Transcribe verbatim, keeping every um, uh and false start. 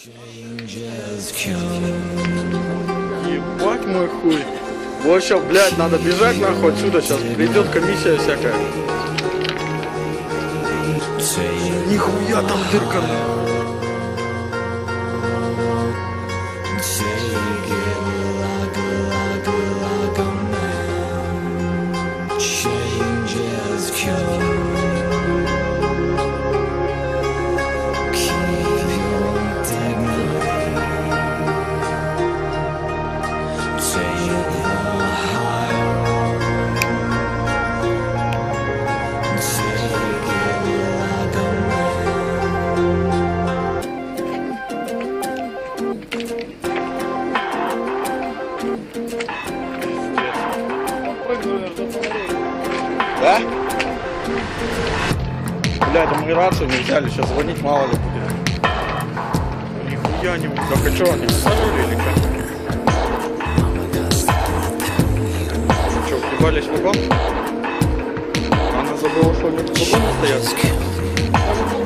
Ебать мой хуй. Вот сейчас, блядь, надо бежать нахуй отсюда. Сейчас придет комиссия всякая. Нихуя там дырка. Да? Бля, это мы рацию не взяли, сейчас звонить мало ли будет. Нихуя не... Так а что они, сажали или как? Что, впивались в вагон? Она забыла, что они в вагоне стоят?